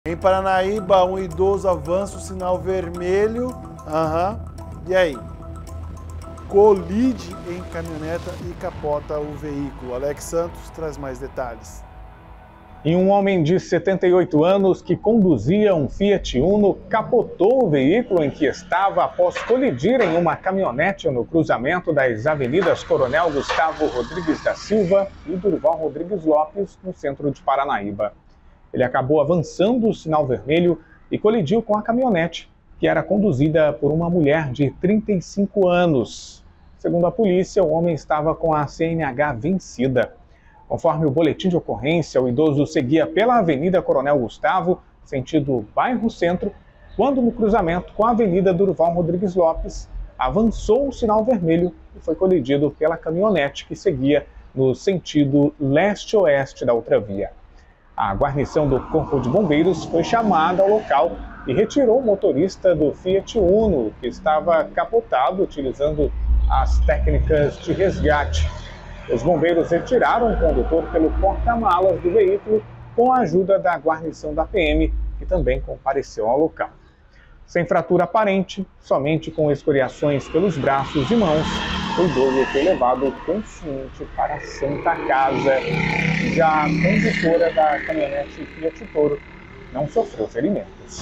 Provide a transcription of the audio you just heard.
Em Paranaíba, um idoso avança o sinal vermelho. E aí? Colide em caminhoneta e capota o veículo. Alex Santos traz mais detalhes. E um homem de 78 anos que conduzia um Fiat Uno capotou o veículo em que estava após colidir em uma caminhonete no cruzamento das avenidas Coronel Gustavo Rodrigues da Silva e Durval Rodrigues Lopes, no centro de Paranaíba. Ele acabou avançando o sinal vermelho e colidiu com a caminhonete, que era conduzida por uma mulher de 35 anos. Segundo a polícia, o homem estava com a CNH vencida. Conforme o boletim de ocorrência, o idoso seguia pela Avenida Coronel Gustavo, sentido bairro Centro, quando no cruzamento com a Avenida Durval Rodrigues Lopes, avançou o sinal vermelho e foi colidido pela caminhonete que seguia no sentido leste-oeste da outra via. A guarnição do Corpo de Bombeiros foi chamada ao local e retirou o motorista do Fiat Uno, que estava capotado, utilizando as técnicas de resgate. Os bombeiros retiraram o condutor pelo porta-malas do veículo com a ajuda da guarnição da PM, que também compareceu ao local. Sem fratura aparente, somente com escoriações pelos braços e mãos, o idoso foi levado consciente para a Santa Casa. Já a condutora da caminhonete Fiat Toro não sofreu ferimentos.